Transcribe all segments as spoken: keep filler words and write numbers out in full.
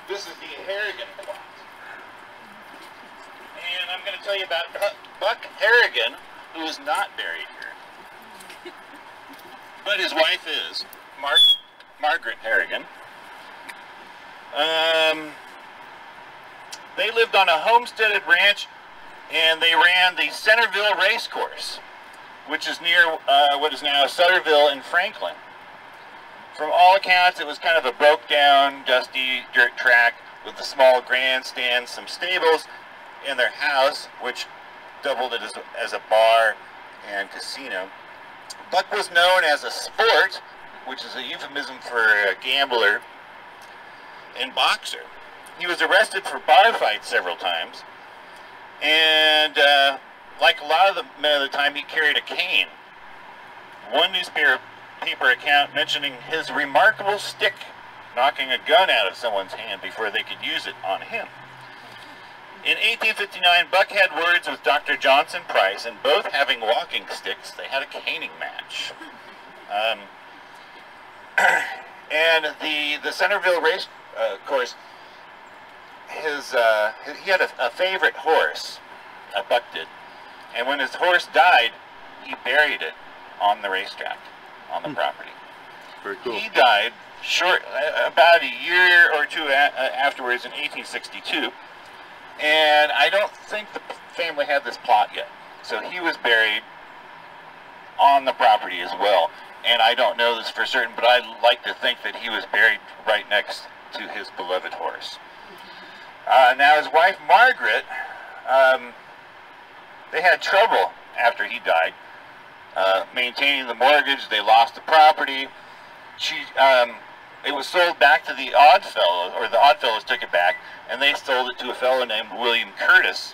This is the Harrigan plot. And I'm going to tell you about Buck Harrigan, who is not buried here. But his wife is, Mar Margaret Harrigan. Um, they lived on a homesteaded ranch, and they ran the Centerville Racecourse, which is near uh, what is now Sutterville in Franklin. From all accounts, it was kind of a broke-down, dusty dirt track with a small grandstand, some stables, and their house, which doubled it as a, as a bar and casino. Buck was known as a sport, which is a euphemism for a gambler and boxer. He was arrested for bar fights several times, and uh, like a lot of the men at the time, he carried a cane. One newspaper paper account mentioning his remarkable stick knocking a gun out of someone's hand before they could use it on him. In eighteen fifty-nine, Buck had words with Doctor Johnson Price, and both having walking sticks, they had a caning match. Um, and the, the Centerville race uh, course, his, uh, he had a, a favorite horse, uh, Buck did, and when his horse died, he buried it on the racetrack, on the hmm. property. Very cool. He died short, uh, about a year or two a uh, afterwards in eighteen sixty-two, and I don't think the family had this plot yet. So he was buried on the property as well. And I don't know this for certain, but I'd like to think that he was buried right next to his beloved horse. Uh, now his wife Margaret, um, they had trouble after he died, uh, maintaining the mortgage. They lost the property. She, um, it was sold back to the Oddfellows, or the Oddfellows took it back, and they sold it to a fellow named William Curtis,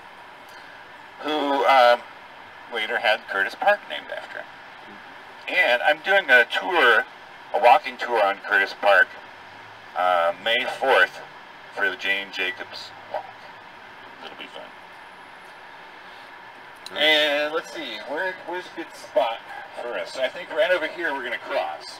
who uh, later had Curtis Park named after him. And I'm doing a tour, a walking tour on Curtis Park, uh, May fourth, for the Jane Jacobs Walk. It'll be fun. And let's see, where, where's a good spot for us? I think right over here we're going to cross.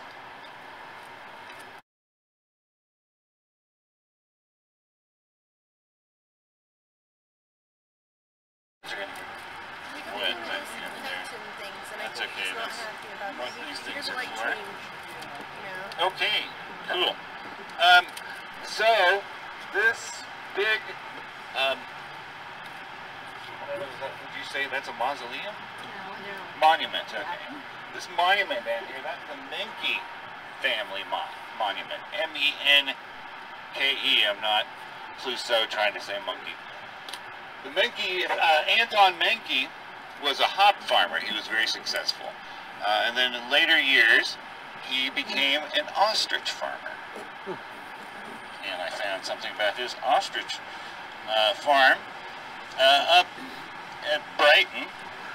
That's okay. That's, these things are cool. Okay, cool. Um, so this big, um, what is that, would you say that's a mausoleum? No, no. Monument, okay. This monument down here, that's the Menke family mo monument. M E N K E. I'm not Clouseau trying to say monkey. The Menke, uh, Anton Menke was a hop farmer. He was very successful. Uh, and then in later years, he became an ostrich farmer. And I found something about his ostrich uh, farm uh, up at Brighton.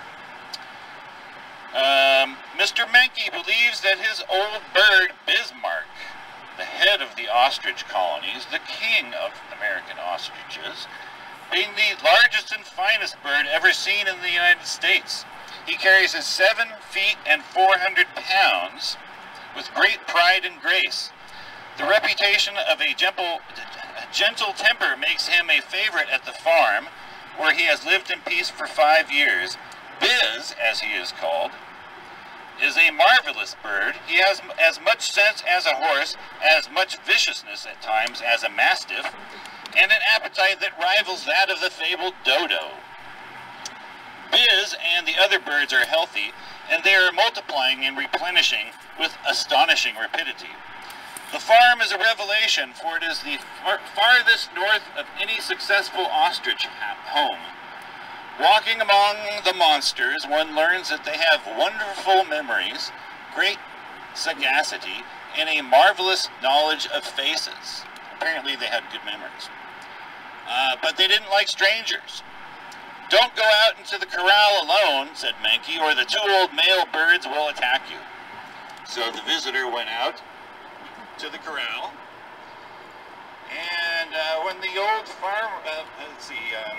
Um, Mister Menke believes that his old bird, Bismarck, the head of the ostrich colonies, the king of American ostriches, being the largest and finest bird ever seen in the United States. He carries his seven feet and four hundred pounds with great pride and grace. The reputation of a gentle, gentle temper makes him a favorite at the farm, where he has lived in peace for five years. Biz, as he is called, is a marvelous bird. He has as much sense as a horse, as much viciousness at times as a mastiff, and an appetite that rivals that of the fabled dodo. Biz and the other birds are healthy, and they are multiplying and replenishing with astonishing rapidity. The farm is a revelation, for it is the far farthest north of any successful ostrich home. Walking among the monsters, one learns that they have wonderful memories, great sagacity, and a marvelous knowledge of faces. Apparently they had good memories. Uh, but they didn't like strangers. "Don't go out into the corral alone," said Menke, "or the two old male birds will attack you." So the visitor went out to the corral, and uh, when the old farm, uh, let's see, um,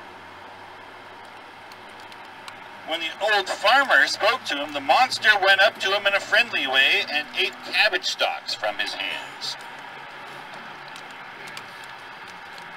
when the old farmer spoke to him, the monster went up to him in a friendly way and ate cabbage stalks from his hands.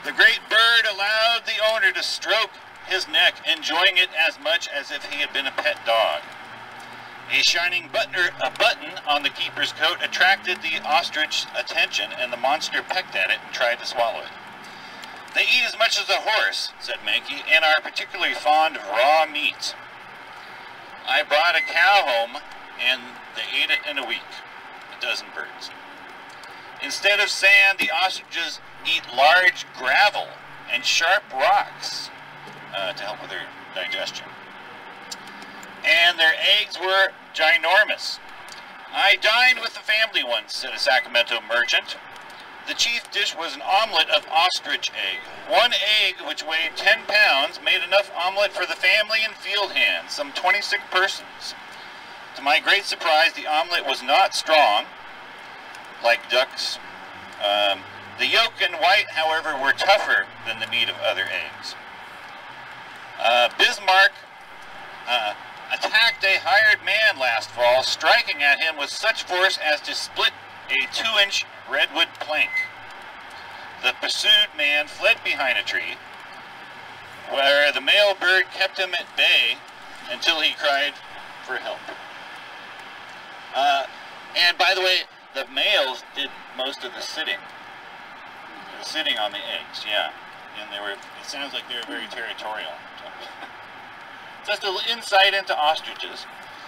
The great bird allowed the owner to stroke his neck, enjoying it as much as if he had been a pet dog. A shining button, a button on the keeper's coat attracted the ostrich's attention, and the monster pecked at it and tried to swallow it. They eat as much as a horse, said Mankey, and are particularly fond of raw meat. I brought a cow home, and they ate it in a week, a dozen birds. Instead of sand, the ostriches eat large gravel and sharp rocks uh, to help with their digestion. And their eggs were ginormous. I dined with the family once, said a Sacramento merchant. The chief dish was an omelet of ostrich egg. One egg, which weighed ten pounds, made enough omelet for the family and field hands, some twenty-six persons. To my great surprise, the omelet was not strong, like ducks. Um, the yolk and white, however, were tougher than the meat of other eggs. Uh, Bismarck uh, attacked a hired man last fall, striking at him with such force as to split a two-inch redwood plank. The pursued man fled behind a tree, where the male bird kept him at bay until he cried for help. Uh, and by the way, the males did most of the sitting. They were sitting on the eggs, yeah. And they were, it sounds like they were very territorial. Just a little insight into ostriches.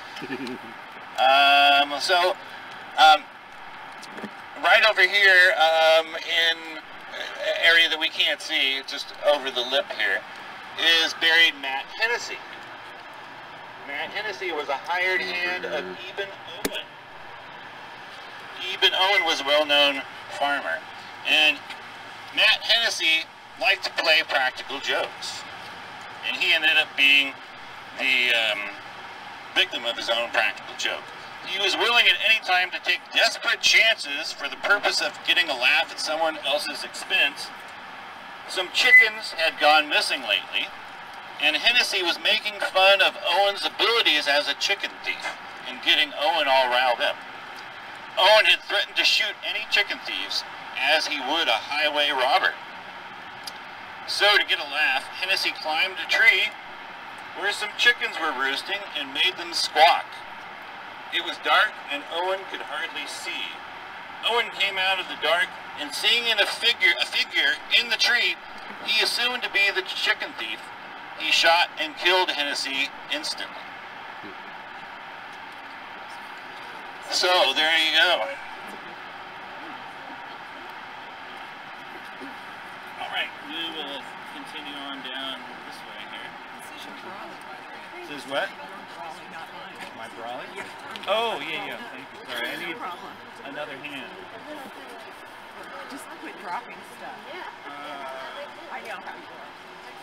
um, so, um, right over here, um, in an area that we can't see, just over the lip here, is buried Matt Hennessy. Matt Hennessy was a hired hand of Eben Owen. Eben Owen was a well-known farmer, and Matt Hennessy liked to play practical jokes, and he ended up being the um, victim of his own practical joke. He was willing at any time to take desperate chances for the purpose of getting a laugh at someone else's expense. Some chickens had gone missing lately, and Hennessy was making fun of Owen's abilities as a chicken thief and getting Owen all riled up. Owen had threatened to shoot any chicken thieves as he would a highway robber. So, to get a laugh, Hennessy climbed a tree where some chickens were roosting and made them squawk. It was dark, and Owen could hardly see. Owen came out of the dark, and seeing in a figure, a figure in the tree, he assumed to be the chicken thief. He shot and killed Hennessy instantly. So, there you go. All right, we will continue on down this way here. This is what? My brolly? Oh, yeah, yeah. Thank you. Sorry, I need another hand. Just quit dropping stuff. Uh, I know how you are.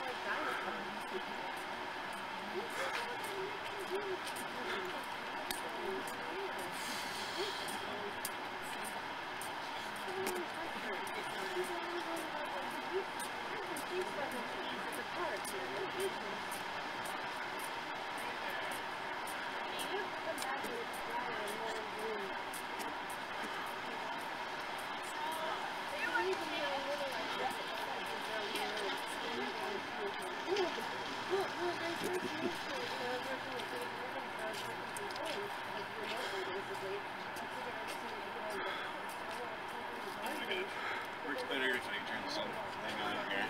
Works better if I turn this thing on here.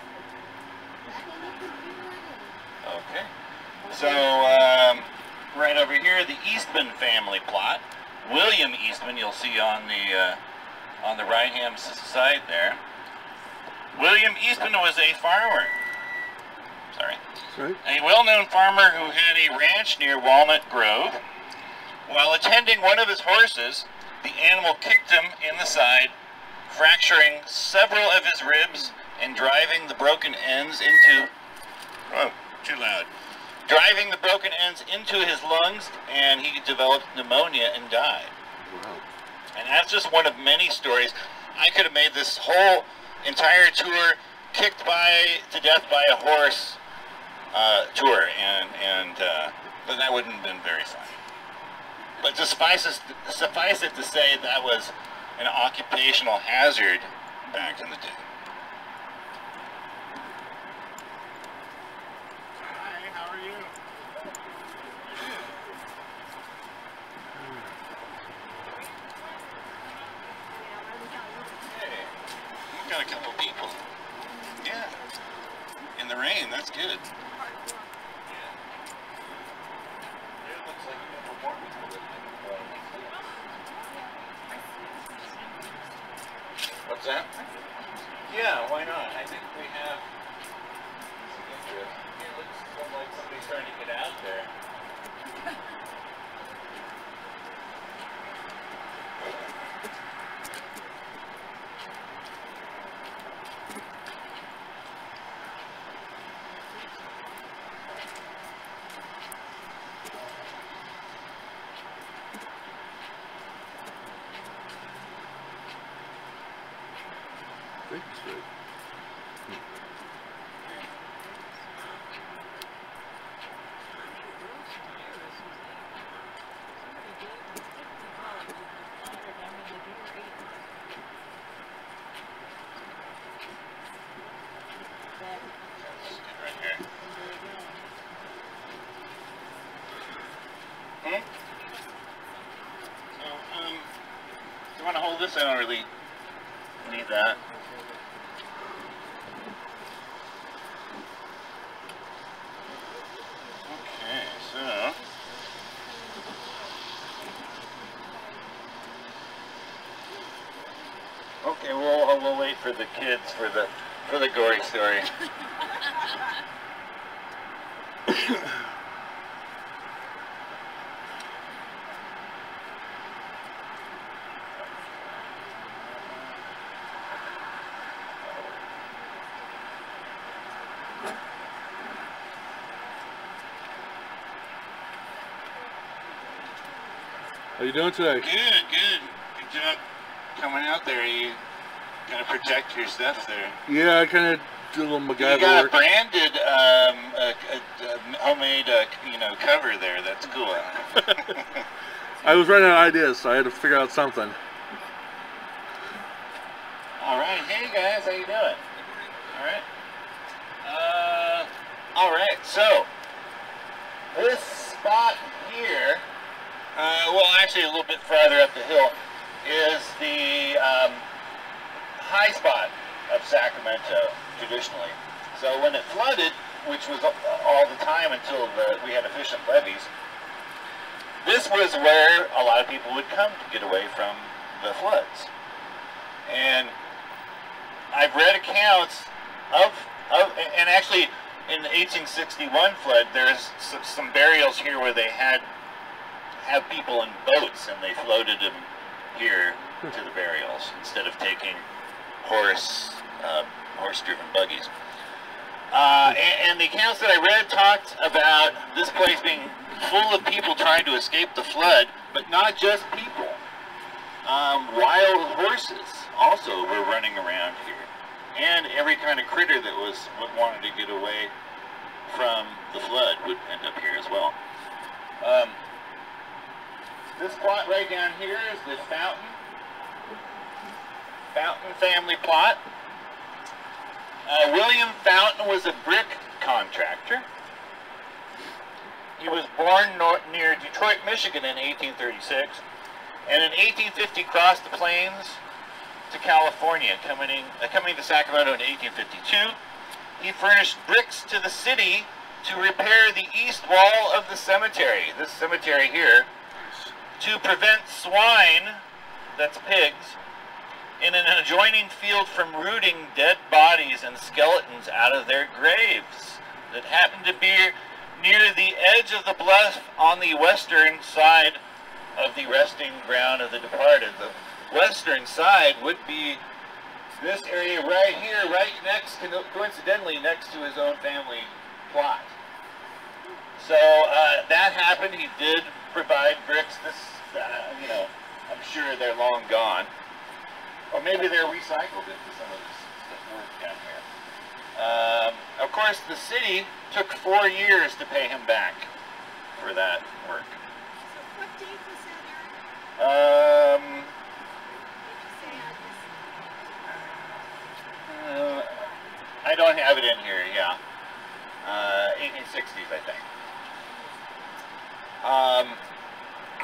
Okay. So, um, right over here, the Eastman family plot. William Eastman, you'll see on the uh, on the right-hand side there. William Eastman was a farmer. Sorry. Right. A well-known farmer who had a ranch near Walnut Grove. While attending one of his horses, the animal kicked him in the side, fracturing several of his ribs and driving the broken ends into, oh, too loud, driving the broken ends into his lungs, and he developed pneumonia and died. Wow. And that's just one of many stories. I could have made this whole entire tour kicked by to death by a horse uh, tour, and and uh, but that wouldn't have been very fun. But suffice it, suffice it to say that was an occupational hazard back in the day. Got a couple people. Yeah. In the rain, that's good. What's that? Yeah, why not? I think we have some interest. It looks like somebody's trying to get out there. That's right. Right here. Hmm? So, um, do you want to hold this? I don't really need that. Okay, so okay, we'll we'll wait for the kids for the for the gory story. How you doing today? Good, good. Good job coming out there. You gotta protect your stuff there. Yeah, I kind of do a little MacGyver You got work. a branded, um, a, a, a homemade, uh, you know, cover there. That's cool. I was running out of ideas, so I had to figure out something. All right, hey guys, how you doing? All right. Uh, all right. So this spot here, uh, well, actually a little bit farther up the hill, is the um, high spot of Sacramento traditionally. So when it flooded, which was all the time until the, we had efficient levees, this was where a lot of people would come to get away from the floods. And I've read accounts of, of and actually in the eighteen sixty-one flood, there's some, some burials here where they had have people in boats and they floated them here to the burials instead of taking horse uh, horse-driven buggies. Uh, and, and the accounts that I read talked about this place being full of people trying to escape the flood, but not just people. Um, wild horses also were running around here, and every kind of critter that was what wanted to get away from the flood would end up here as well. Um, this plot right down here is the Fountain Fountain family plot. Uh, William Fountain was a brick contractor. He was born nor near Detroit, Michigan in eighteen thirty-six, and in eighteen fifty crossed the plains to California, coming, in, uh, coming to Sacramento in eighteen fifty-two. He furnished bricks to the city to repair the east wall of the cemetery, this cemetery here, to prevent swine, that's pigs, in an adjoining field from rooting dead bodies and skeletons out of their graves that happened to be near the edge of the bluff on the western side of the resting ground of the departed. The western side would be this area right here, right next, coincidentally next to his own family plot. So uh, that happened. He did provide bricks. This, uh, you know, I'm sure they're long gone. Or maybe they're recycled into some of this work down here. Um, of course, the city took four years to pay him back for that work. So what date was that, Eric? Um, Did you say on this? uh, I don't have it in here, yeah. Uh, eighteen sixties, I think. Um,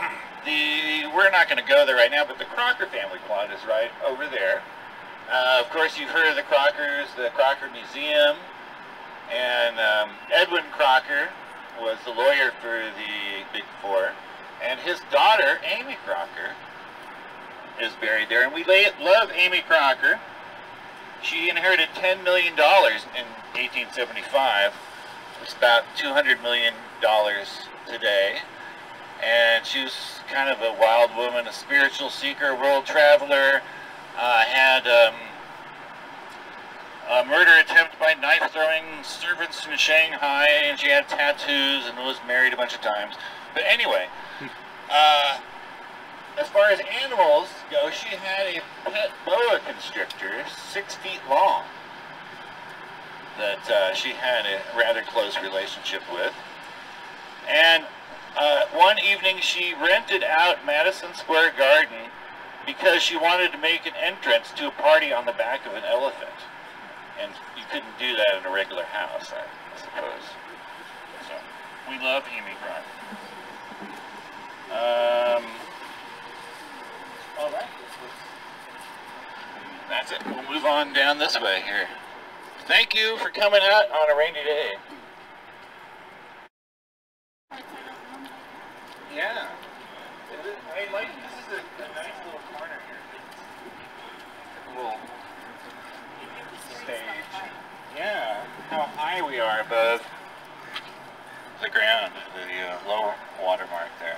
the we're not going to go there right now, but the Crocker family plot is right over there. Uh, of course, you've heard of the Crockers, the Crocker Museum, and um, Edwin Crocker was the lawyer for the Big Four, and his daughter, Amy Crocker, is buried there. And we love Amy Crocker. She inherited ten million dollars in eighteen seventy-five. It's about two hundred million dollars today. And she was kind of a wild woman, a spiritual seeker, world traveler, uh, had um, a murder attempt by knife-throwing servants in Shanghai, and she had tattoos and was married a bunch of times. But anyway, uh, as far as animals go, she had a pet boa constrictor, six feet long, that uh, she had a rather close relationship with. And uh, one evening she rented out Madison Square Garden because she wanted to make an entrance to a party on the back of an elephant. And you couldn't do that in a regular house, I, I suppose. So, we love Amy Crocker. Um, all right. That's it. We'll move on down this way here. Thank you for coming out on a rainy day. Yeah. I like, this is a, a nice little corner here. A little stage. Yeah. How high we are above the ground, the uh, low water mark there.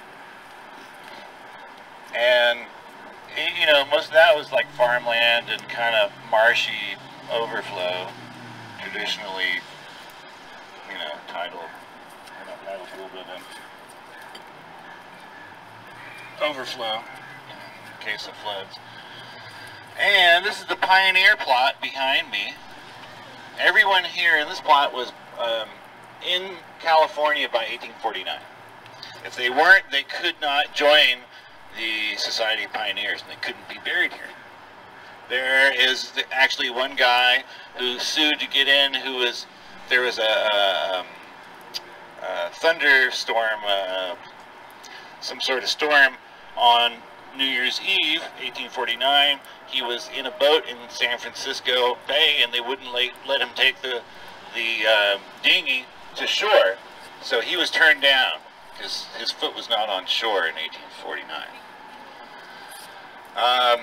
And, you know, most of that was like farmland and kind of marshy overflow. Traditionally, you know, tidal, you know, tidal pool building. Overflow in case of floods. And this is the Pioneer plot behind me. Everyone here in this plot was um, in California by eighteen forty-nine. If they weren't, they could not join the Society of Pioneers, and they couldn't be buried here. There is the, actually one guy who sued to get in, who was, there was a, a, a thunderstorm, uh, some sort of storm on New Year's Eve, eighteen forty-nine. He was in a boat in San Francisco Bay, and they wouldn't let, let him take the, the uh, dinghy to shore. So he was turned down because his foot was not on shore in eighteen forty-nine. Um,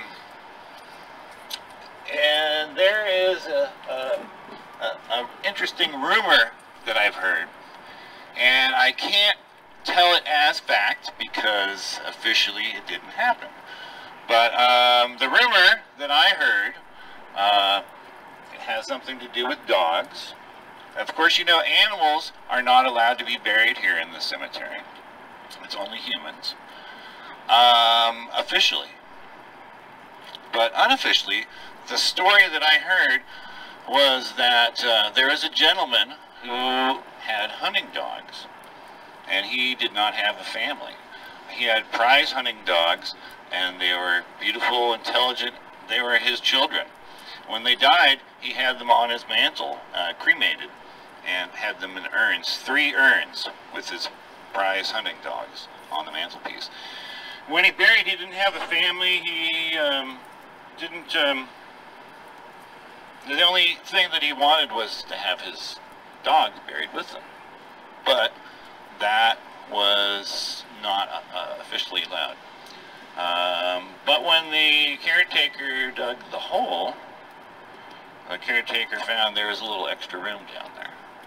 and there is a, a, a, a interesting rumor that I've heard, and I can't tell it as fact because officially it didn't happen. But um, the rumor that I heard, uh, it has something to do with dogs. Of course, you know, animals are not allowed to be buried here in the cemetery. It's only humans. Um, officially. But unofficially, the story that I heard was that uh, there is a gentleman who had hunting dogs, and he did not have a family. He had prize hunting dogs, and they were beautiful, intelligent. They were his children. When they died, he had them on his mantle, uh, cremated, and had them in urns, three urns with his prize hunting dogs on the mantelpiece. When he buried, he didn't have a family. He um, didn't, um, the only thing that he wanted was to have his dogs buried with him. But that was not uh, officially allowed. Um, but when the caretaker dug the hole, the caretaker found there was a little extra room down there.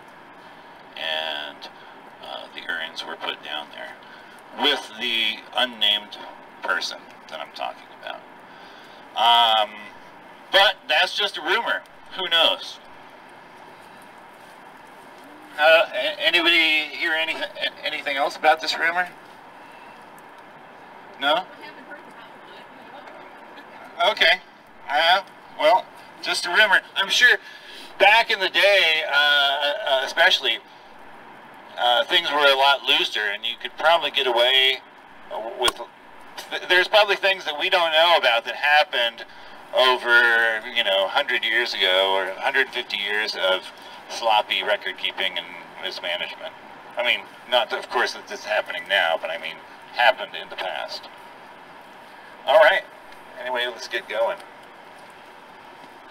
And uh, the urns were put down there with the unnamed person that I'm talking about. Um, but that's just a rumor. Who knows? Uh, anybody hear anything anything else about this rumor? No? Okay. Uh, well, just a rumor. I'm sure back in the day, uh, uh, especially, uh, things were a lot looser, and you could probably get away with... Th there's probably things that we don't know about that happened over, you know, one hundred years ago or one hundred fifty years of sloppy record keeping and mismanagement. I mean, not of course that this is happening now, but I mean, happened in the past. All right. Anyway, let's get going.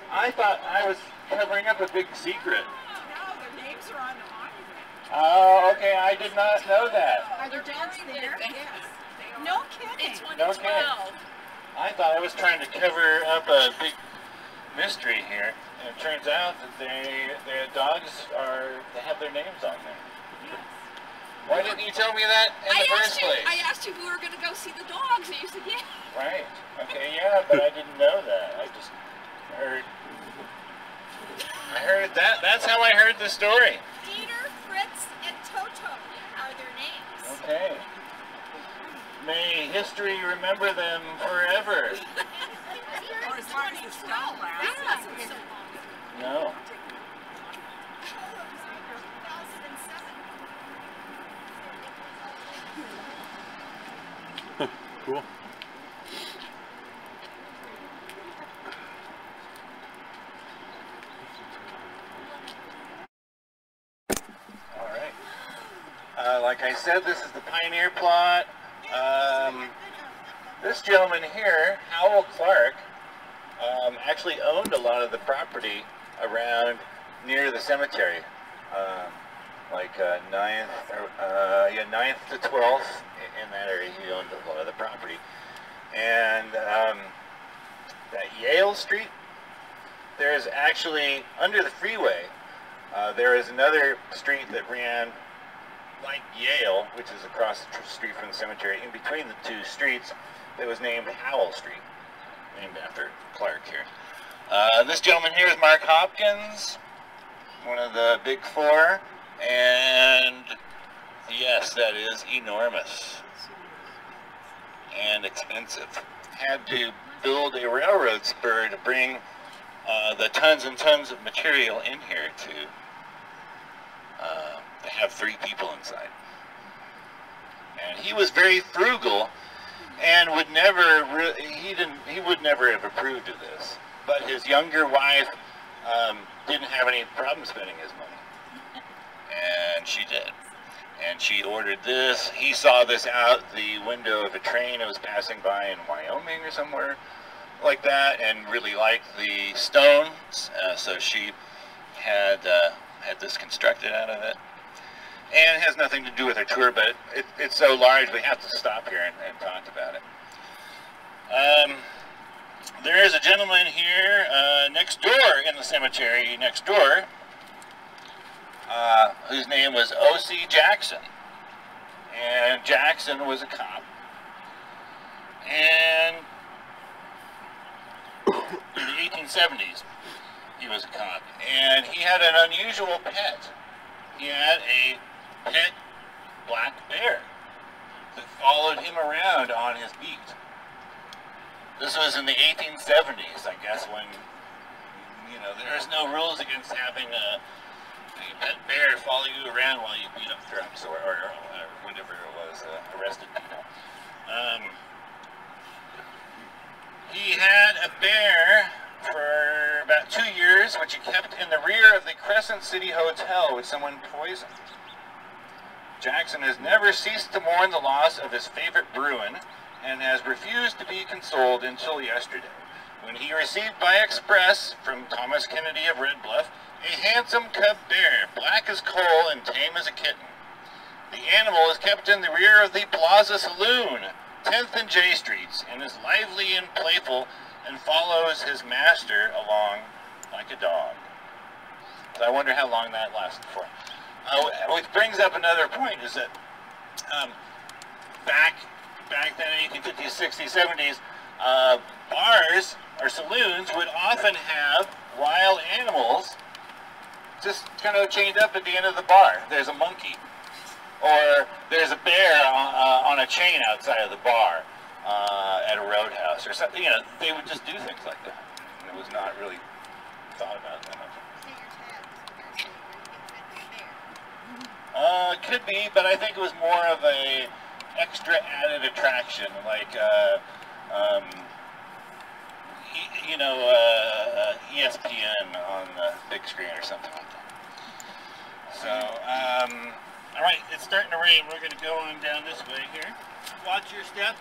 I thought I was covering up a big secret. No, their names are on the monument. Oh, okay. I did not know that. Are their dogs there? Yes. No kidding. It's one No in twelve. I thought I was trying to cover up a big mystery here. And it turns out that they, their dogs are, they have their names on there. Yes. Why didn't you tell me that in I the asked first you. place? I asked you if we were going to go see the dogs, and you said yeah. Right. Okay, yeah, but I didn't know that. I just heard, I heard that, that's how I heard the story. Dieter, Fritz, and Toto are their names. Okay. May history remember them forever. Or as long as the snow lasts. That wasn't so long ago. No. two thousand seven. Cool. All right. Uh, like I said, this is the Pioneer plot. Um, this gentleman here, Howell Clark, um, actually owned a lot of the property around near the cemetery, um, like uh, ninth, uh, yeah, ninth to twelfth in that area. He owned a lot of the property, and um, that Yale Street. There is actually under the freeway. Uh, there is another street that ran like Yale, which is across the street from the cemetery. In between the two streets, that was named Howell Street, named after Clark here. Uh, this gentleman here is Mark Hopkins, one of the big four, and yes, that is enormous and expensive. Had to build a railroad spur to bring uh, the tons and tons of material in here to uh, to have three people inside. And he was very frugal and would never re he didn't he would never have approved of this. But his younger wife um, didn't have any problem spending his money, and she did. And she ordered this. He saw this out the window of a train that was passing by in Wyoming or somewhere like that, and really liked the stones. Uh, so she had uh, had this constructed out of it. And it has nothing to do with our tour, but it, it's so large we have to stop here and, and talk about it. Um, there is a gentleman here uh, next door in the cemetery next door, uh, whose name was O C Jackson. And Jackson was a cop. And in the eighteen seventies, he was a cop. And he had an unusual pet. He had a pet black bear that followed him around on his beat. This was in the eighteen seventies, I guess, when, you know, there's no rules against having a, a pet bear follow you around while you beat up drunks or, or, or whatever it was, uh, arrested people. Um, he had a bear for about two years, which he kept in the rear of the Crescent City Hotel, which someone poisoned. Jackson has never ceased to mourn the loss of his favorite Bruin, and has refused to be consoled until yesterday, when he received by express from Thomas Kennedy of Red Bluff a handsome cub bear, black as coal and tame as a kitten. The animal is kept in the rear of the Plaza Saloon, tenth and J Streets, and is lively and playful and follows his master along like a dog. So I wonder how long that lasted for. Uh, which brings up another point, is that um, back back then in eighteen fifties, sixties, seventies, uh, bars or saloons would often have wild animals just kind of chained up at the end of the bar. There's a monkey, or there's a bear on, uh, on a chain outside of the bar uh, at a roadhouse or something. You know, they would just do things like that. And it was not really thought about that much. Uh, could be, but I think it was more of a extra added attraction, like, uh, um, you know, uh, E S P N on the big screen or something like that. So, um, all right, it's starting to rain. We're going to go on down this way here. Watch your step.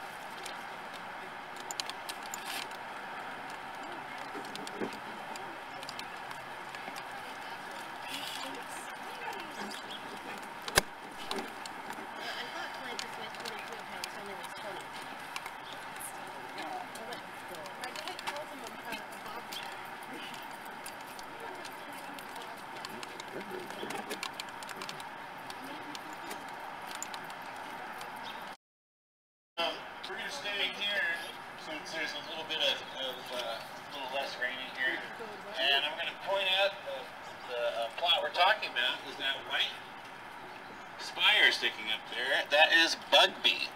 Um, we're going to stay here since there's a little bit of, of uh, a little less rainy here. And I'm going to point out the, the uh, plot we're talking about is that white spire sticking up there. That is Bugby.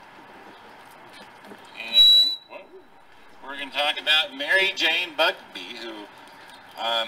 And well, we're going to talk about Mary Jane Bugby, who um,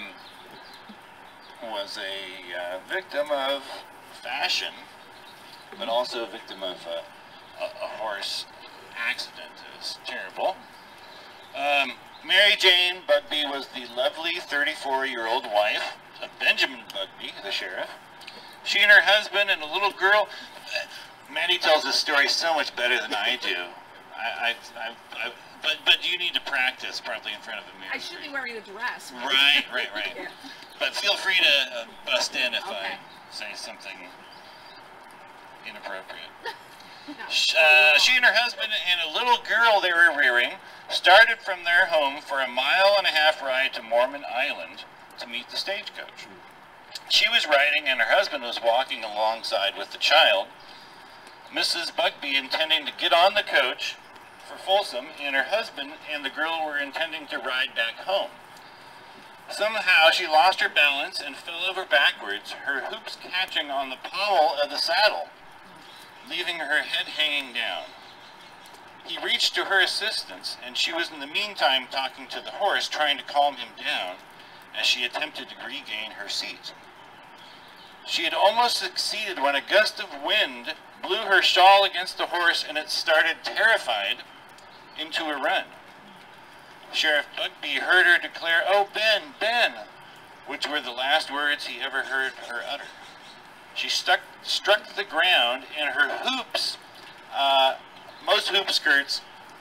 was a uh, victim of fashion, but also a victim of uh, a, a horse accident. It was terrible. Um, Mary Jane Bugby was the lovely thirty-four-year-old wife of Benjamin Bugby, the sheriff. She and her husband and a little girl. Maddie tells this story so much better than I do. I, I, I, I, but but you need to practice probably in front of a mirror. I should be wearing a dress. Right, right, right. Yeah. But feel free to uh, bust in if Okay. I say something inappropriate. No. Uh, she and her husband and a little girl they were rearing started from their home for a mile and a half ride to Mormon Island to meet the stagecoach. She was riding and her husband was walking alongside with the child. Missus Bugby intending to get on the coach for Folsom, and her husband and the girl were intending to ride back home. Somehow she lost her balance and fell over backwards, her hoops catching on the pommel of the saddle, leaving her head hanging down. He reached to her assistance, and she was in the meantime talking to the horse, trying to calm him down as she attempted to regain her seat. She had almost succeeded when a gust of wind blew her shawl against the horse, and it started, terrified, into a run. Sheriff Bugby heard her declare, "Oh, Ben, Ben," which were the last words he ever heard her utter. She stuck, struck the ground, and her hoops, uh, most hoop skirts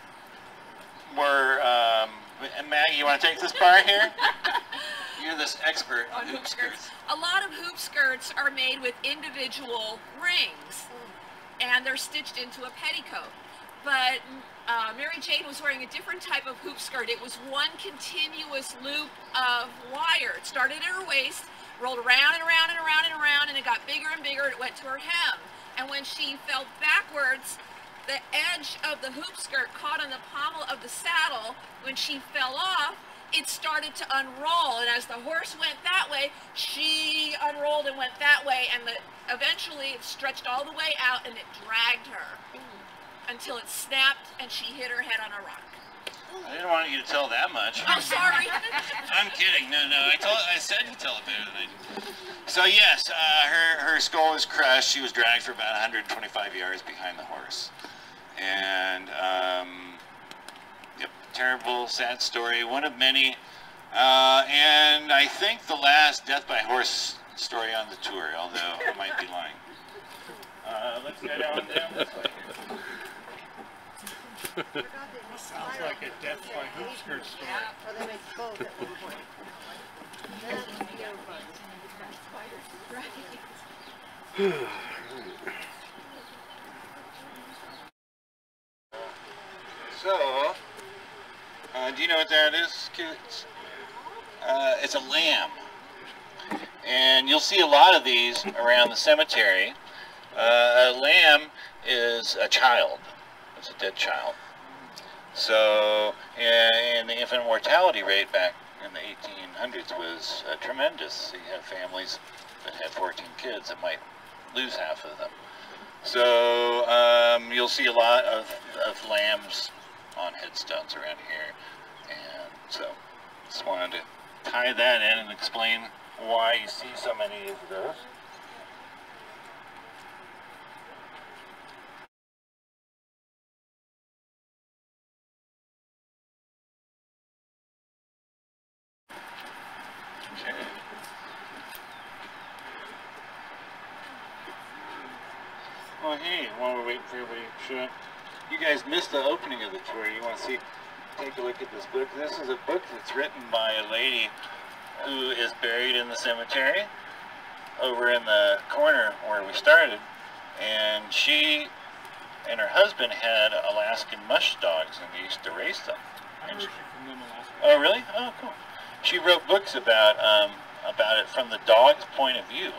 were, um, and Maggie, you want to take this part here? You're this expert on, on hoop skirts. skirts. A lot of hoop skirts are made with individual rings, and they're stitched into a petticoat. But uh, Mary Jane was wearing a different type of hoop skirt. It was one continuous loop of wire. It started at her waist, rolled around and around and around and around, and it got bigger and bigger, and it went to her hem. And when she fell backwards, the edge of the hoop skirt caught on the pommel of the saddle. When she fell off, it started to unroll, and as the horse went that way, she unrolled and went that way, and the, eventually it stretched all the way out, and it dragged her until it snapped, and she hit her head on a rock. I didn't want you to tell that much. I'm sorry. I'm kidding. No, no. I told. I said to tell it better than I did. So yes, uh, her her skull was crushed. She was dragged for about one hundred twenty-five yards behind the horse, and um, yep, terrible, sad story. One of many, uh, and I think the last death by horse story on the tour. Although I might be lying. Uh, let's go down down this way. Sounds like a death by hoop skirt story. Or they make both at one point. So, uh, do you know what that is, kids? Uh, it's a lamb. And you'll see a lot of these around the cemetery. Uh, a lamb is a child. It's a dead child. So, and the infant mortality rate back in the eighteen hundreds was uh, tremendous. You have families that had fourteen kids that might lose half of them. So, um, you'll see a lot of, of lambs on headstones around here. And so, just wanted to tie that in and explain why you see so many of those. Well, hey, while we're waiting for everybody to show up, you guys missed the opening of the tour. You want to see, take a look at this book. This is a book that's written by a lady who is buried in the cemetery over in the corner where we started. And she and her husband had Alaskan mush dogs, and they used to race them. I heard you from them Alaska. Oh, really? Oh, cool. She wrote books about um, about it from the dog's point of view.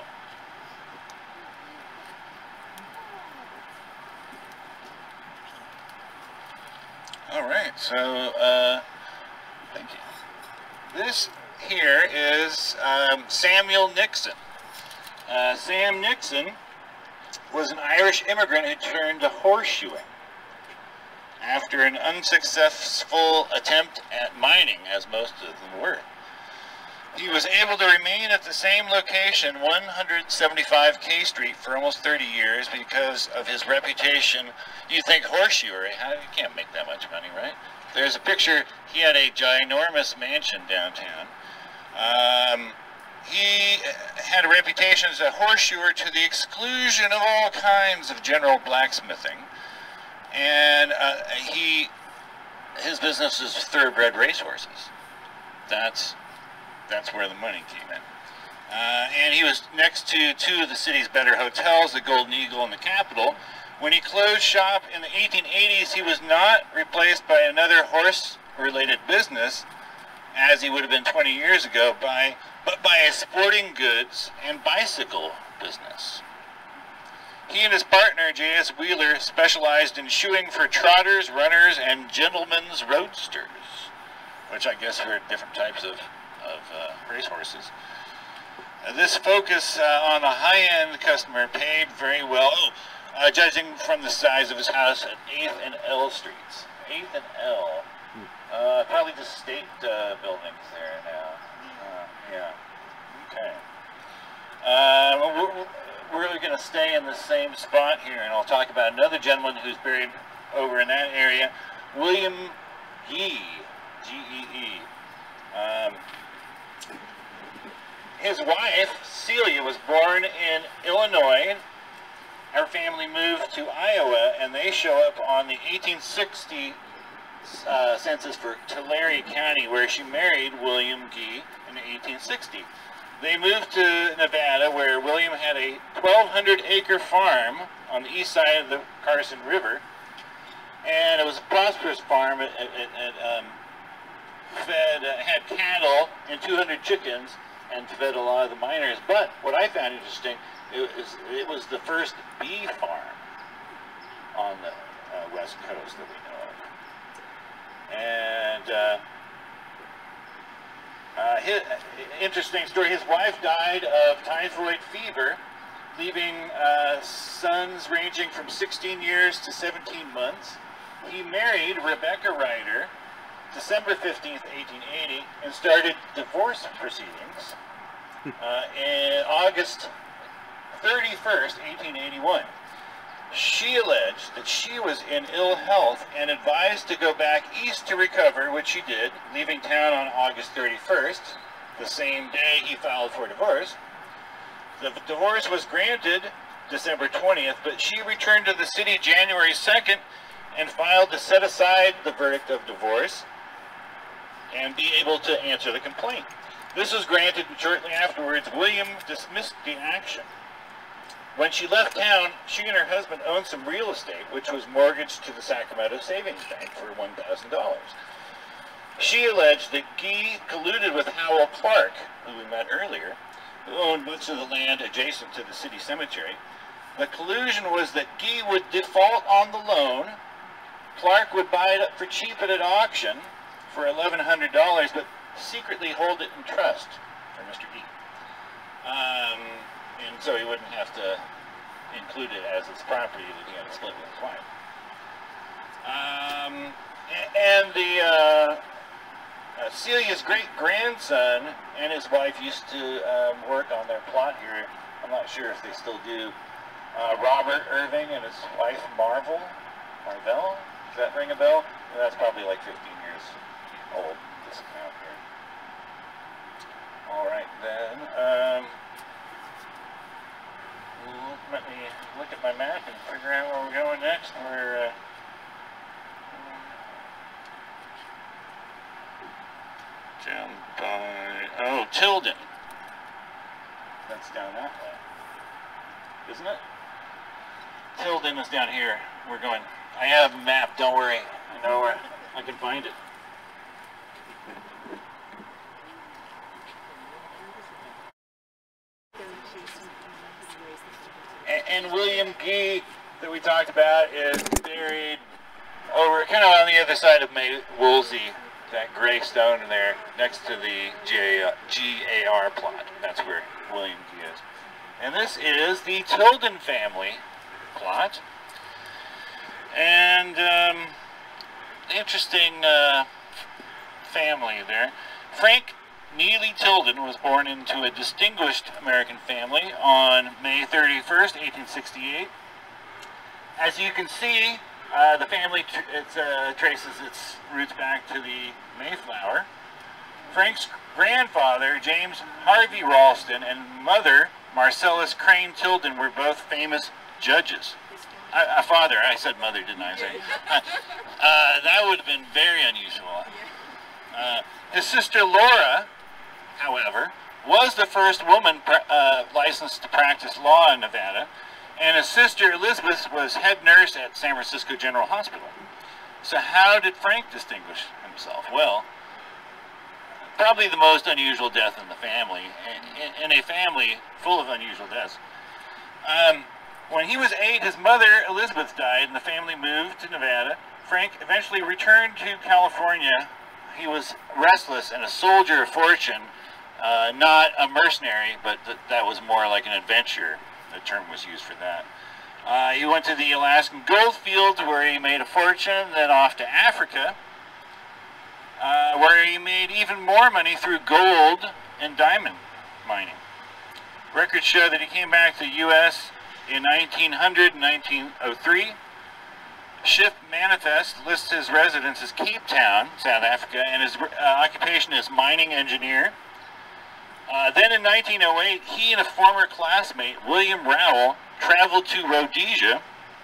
All right, so uh, thank you. This here is um, Samuel Nixon. Uh, Sam Nixon was an Irish immigrant who turned to horseshoeing after an unsuccessful attempt at mining, as most of them were. He was able to remain at the same location, one seventy-five K Street, for almost thirty years because of his reputation. You think horseshoer, how, you can't make that much money, right? There's a picture. He had a ginormous mansion downtown. Um, he had a reputation as a horseshoer to the exclusion of all kinds of general blacksmithing. And uh, he, his business is thoroughbred racehorses. That's That's where the money came in. Uh, and he was next to two of the city's better hotels, the Golden Eagle and the Capitol. When he closed shop in the eighteen eighties, he was not replaced by another horse-related business, as he would have been twenty years ago, by, but by a sporting goods and bicycle business. He and his partner, J S Wheeler, specialized in shoeing for trotters, runners, and gentlemen's roadsters, which I guess are different types of of uh, racehorses. Uh, this focus uh, on a high-end customer paid very well, oh, uh, judging from the size of his house at eighth and L Streets. eighth and L. Uh, probably just state uh, buildings there now. Uh, yeah. Okay. Uh, we're, we're really going to stay in the same spot here, and I'll talk about another gentleman who's buried over in that area, William Gee, G E E. Um, His wife, Celia, was born in Illinois. Her family moved to Iowa, and they show up on the eighteen sixty uh, census for Tulare County, where she married William Gee in eighteen sixty. They moved to Nevada, where William had a twelve hundred acre farm on the east side of the Carson River, and it was a prosperous farm. It, it, it um, fed, uh, had cattle and two hundred chickens, and fed a lot of the miners. But what I found interesting, it was, it was the first bee farm on the uh, west coast that we know of. And uh, uh, his, interesting story, his wife died of typhoid fever, leaving uh, sons ranging from sixteen years to seventeen months. He married Rebecca Ryder December fifteenth, eighteen eighty, and started divorce proceedings uh, in August thirty-first, eighteen eighty-one. She alleged that she was in ill health and advised to go back east to recover, which she did, leaving town on August thirty-first, the same day he filed for divorce. The divorce was granted December twentieth, but she returned to the city January second and filed to set aside the verdict of divorce and be able to answer the complaint. This was granted, and shortly afterwards, William dismissed the action. When she left town, she and her husband owned some real estate, which was mortgaged to the Sacramento Savings Bank for one thousand dollars. She alleged that Gee colluded with Howell Clark, who we met earlier, who owned much of the land adjacent to the city cemetery. The collusion was that Gee would default on the loan, Clark would buy it up for cheap at an auction for eleven hundred dollars, but secretly hold it in trust for Mister Gee. Um, and so he wouldn't have to include it as his property that he had to split with his wife. Um, and the uh, uh, Celia's great-grandson and his wife used to um, work on their plot here. I'm not sure if they still do. Uh, Robert Irving and his wife Marvel, Marvell, does that ring a bell? Well, that's probably like fifteen years old, this account here. All right, then. Um, let me look at my map and figure out where we're going next. We're uh, down by, oh, Tilden. That's down that way, isn't it? Tilden is down here. We're going. I have a map, don't worry. I know where I can find it. And, and William Guy, that we talked about, is buried over, kind of on the other side of May Woolsey, that gray stone in there, next to the G A R plot. That's where William Guy is. And this is the Tilden family plot. And um, interesting uh, family there. Frank Neely Tilden was born into a distinguished American family on May thirty-first, eighteen sixty-eight. As you can see, uh, the family tr it, uh, traces its roots back to the Mayflower. Frank's grandfather, James Harvey Ralston, and mother, Marcellus Crane Tilden, were both famous judges. A father, I said mother, didn't I? Say? Uh, uh, that would have been very unusual. Uh, his sister Laura, however, was the first woman uh, licensed to practice law in Nevada, and his sister Elizabeth was head nurse at San Francisco General Hospital. So how did Frank distinguish himself? Well, probably the most unusual death in the family, in, in a family full of unusual deaths. Um, when he was eight, his mother Elizabeth died, and the family moved to Nevada. Frank eventually returned to California. He was restless and a soldier of fortune, uh, not a mercenary, but th that was more like an adventurer. The term was used for that. Uh, he went to the Alaskan gold fields where he made a fortune, then off to Africa, uh, where he made even more money through gold and diamond mining. Records show that he came back to the U S in nineteen hundred and nineteen oh three. Ship Manifest lists his residence as Cape Town, South Africa, and his uh, occupation as mining engineer. Uh, then in nineteen oh eight, he and a former classmate, William Rowell, traveled to Rhodesia,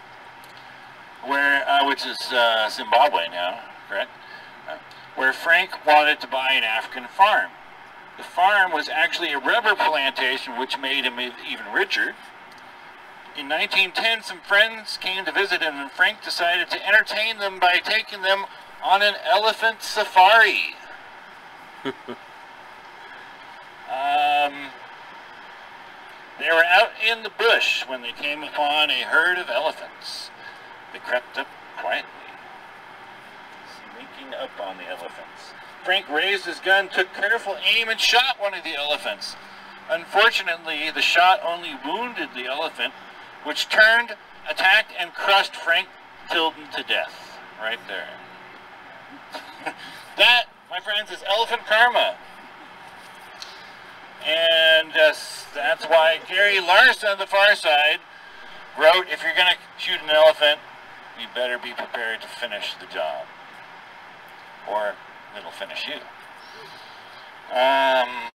where, uh, which is uh, Zimbabwe now, correct? Uh, where Frank wanted to buy an African farm. The farm was actually a rubber plantation, which made him even richer. In nineteen ten, some friends came to visit him, and Frank decided to entertain them by taking them on an elephant safari. um, they were out in the bush when they came upon a herd of elephants. They crept up quietly, sneaking up on the elephants. Frank raised his gun, took careful aim, and shot one of the elephants. Unfortunately, the shot only wounded the elephant, which turned, attacked, and crushed Frank Tilden to death. Right there. That, my friends, is elephant karma. And uh, that's why Gary Larson on the far side wrote, if you're going to shoot an elephant, you better be prepared to finish the job. Or it'll finish you. Um...